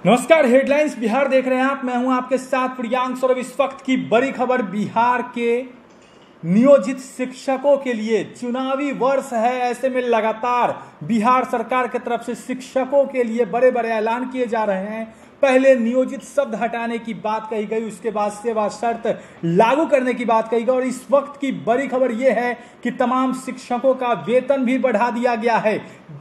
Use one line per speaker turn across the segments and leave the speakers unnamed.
नमस्कार, हेडलाइंस बिहार देख रहे हैं आप। मैं हूं आपके साथ प्रियांश और अब इस वक्त की बड़ी खबर बिहार के नियोजित शिक्षकों के लिए चुनावी वर्ष है। ऐसे में लगातार बिहार सरकार की तरफ से शिक्षकों के लिए बड़े बड़े ऐलान किए जा रहे हैं। पहले नियोजित शब्द हटाने की बात कही गई, उसके बाद सेवा शर्त लागू करने की बात कही गई और इस वक्त की बड़ी खबर यह है कि तमाम शिक्षकों का वेतन भी बढ़ा दिया गया है।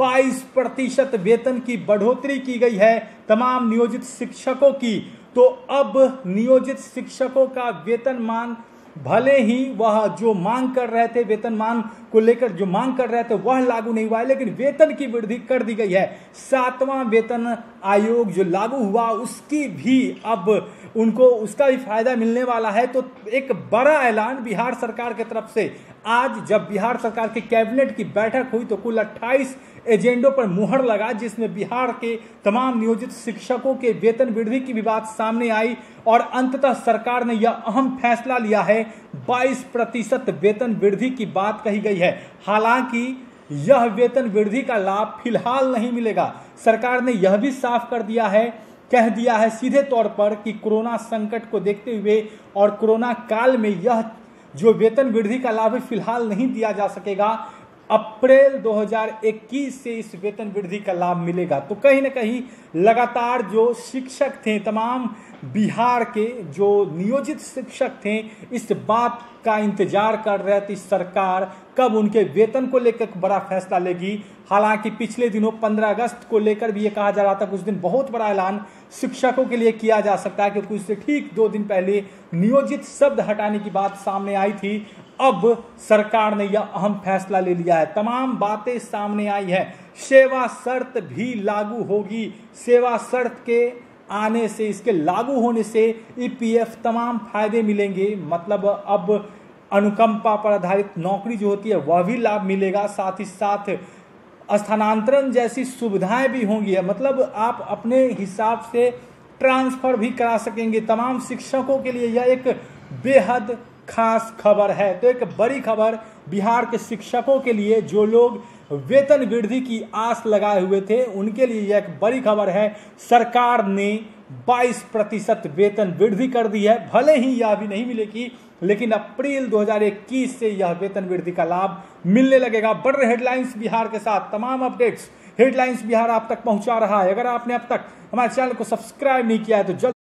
22% वेतन की बढ़ोतरी की गई है तमाम नियोजित शिक्षकों की। तो अब नियोजित शिक्षकों का वेतनमान भले ही वह जो मांग कर रहे थे, वेतनमान को लेकर जो मांग कर रहे थे वह लागू नहीं हुआ है, लेकिन वेतन की वृद्धि कर दी गई है। 7वां वेतन आयोग जो लागू हुआ उसकी भी अब उनको उसका भी फायदा मिलने वाला है। तो एक बड़ा ऐलान बिहार सरकार की तरफ से आज जब बिहार सरकार के कैबिनेट की बैठक हुई तो कुल 28 एजेंडों पर मुहर लगा, जिसमें बिहार के तमाम नियोजित शिक्षकों के वेतन वृद्धि की भी बात सामने आई और अंततः सरकार ने यह अहम फैसला लिया है। 22% वेतन वृद्धि की बात कही गई है। हालांकि यह वेतन वृद्धि का लाभ फिलहाल नहीं मिलेगा। सरकार ने यह भी साफ कर दिया है, कह दिया है सीधे तौर पर कि कोरोना संकट को देखते हुए और कोरोना काल में यह जो वेतन वृद्धि का लाभ फिलहाल नहीं दिया जा सकेगा। अप्रैल 2021 से इस वेतन वृद्धि का लाभ मिलेगा। तो कहीं ना कहीं लगातार जो शिक्षक थे, तमाम बिहार के जो नियोजित शिक्षक थे, इस बात का इंतजार कर रहे थे सरकार कब उनके वेतन को लेकर बड़ा फैसला लेगी। हालांकि पिछले दिनों 15 अगस्त को लेकर भी ये कहा जा रहा था कुछ दिन बहुत बड़ा ऐलान शिक्षकों के लिए किया जा सकता है, क्योंकि उससे ठीक 2 दिन पहले नियोजित शब्द हटाने की बात सामने आई थी। अब सरकार ने यह अहम फैसला ले लिया है, तमाम बातें सामने आई है। सेवा शर्त भी लागू होगी। सेवा शर्त के आने से, इसके लागू होने से ईपीएफ तमाम फायदे मिलेंगे। मतलब अब अनुकंपा पर आधारित नौकरी जो होती है वह भी लाभ मिलेगा, साथ ही साथ स्थानांतरण जैसी सुविधाएं भी होंगी। मतलब आप अपने हिसाब से ट्रांसफर भी करा सकेंगे। तमाम शिक्षकों के लिए यह एक बेहद खास खबर है। तो एक बड़ी खबर बिहार के शिक्षकों के लिए, जो लोग वेतन वृद्धि की आस लगाए हुए थे उनके लिए यह एक बड़ी खबर है। सरकार ने 22% वेतन वृद्धि कर दी है। भले ही यह अभी नहीं मिलेगी, लेकिन अप्रैल 2021 से यह वेतन वृद्धि का लाभ मिलने लगेगा। बढ़ रहे हेडलाइंस बिहार के साथ तमाम अपडेट्स हेडलाइंस बिहार आप तक पहुंचा रहा है। अगर आपने अब तक हमारे चैनल को सब्सक्राइब नहीं किया है तो जल्द